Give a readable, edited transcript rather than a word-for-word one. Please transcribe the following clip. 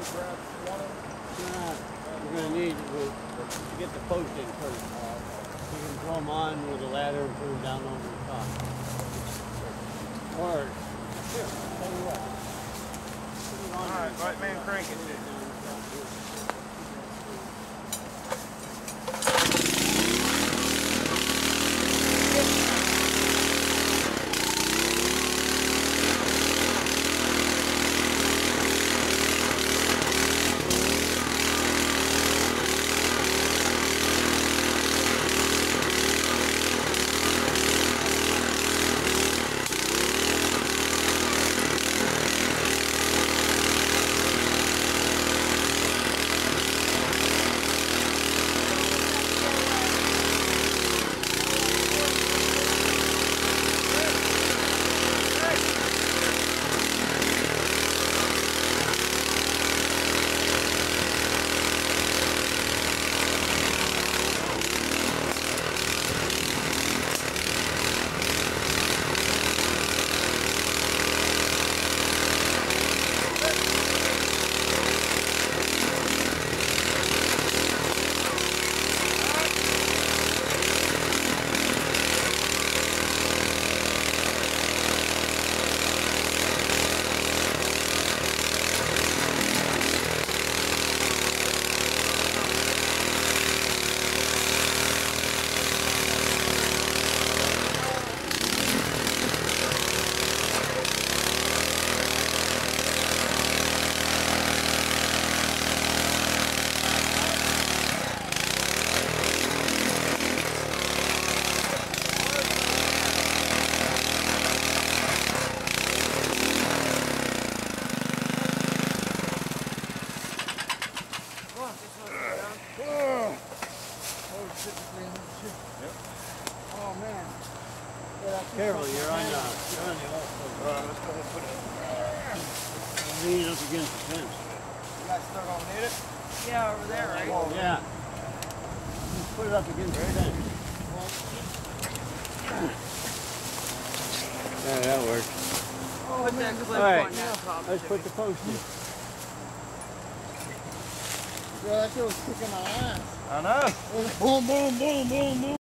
grab one of them? We're going to need to get the post in first. You can throw them on with a ladder and put them down over the top. Or, here, I'll tell you what. Alright, right man crank it, dude. Oh man. Careful, you're on the off. Let's go ahead and put it. Lean up against the fence. You guys still gonna need it? Yeah, over there, right? Yeah. Just put it up against the fence. Yeah, that works. Put that clip Alright, on that top. let's put the post in. Yeah, that shit was kicking my ass. I know. Boom, boom, boom, boom, boom.